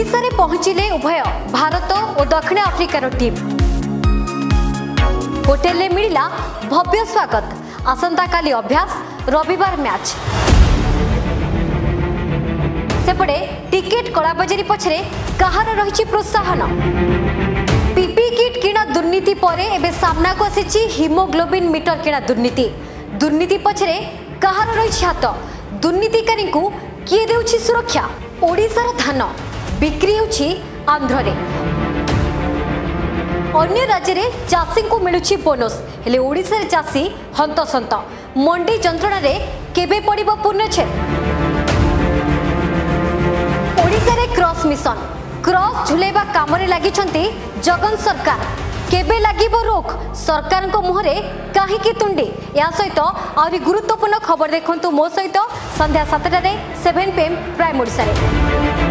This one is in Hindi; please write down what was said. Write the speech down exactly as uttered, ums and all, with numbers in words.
ओडिशा रे पहुंचिले उभय भारत और दक्षिण अफ्रिकार टीम। होटेल रे मिलिला भव्य स्वागत। आसंता काली अभ्यास, रविवार मैच। सेपटे टिकेट कलाबजारी पछरे कहार रहिछि प्रोत्साहन। पीपी किट किणा दुर्नीति परे एबे सामना को आसीछि हिमोग्लोबिन मीटर किणा दुर्नीति। दुर्नीति पछरे कहार रहिछि हाथ? दुर्नीतिकारी को किए देउछि सुरक्षा? ओडिशार धान बिक्री होछि आंध्र रे। अन्य राज्य रे चाषी को मिलुछि बोनस, हेले ओडिशा रे चाषी हंतसंत। मंडी जंत्रणा रे केबे पड़िबो पूर्णछेद? ओडिशा रे क्रॉस मिशन क्रॉस झुलेबा काम रे लागिछंती जगन सरकार। केबे लागिबो रोक? सरकार को मुहरे काहीकि तुंडी? या सहित आउरी गुरुत्वपूर्ण खबर देखंतु मो सहित संध्या सातटा रे seven P M prime Odisha रे।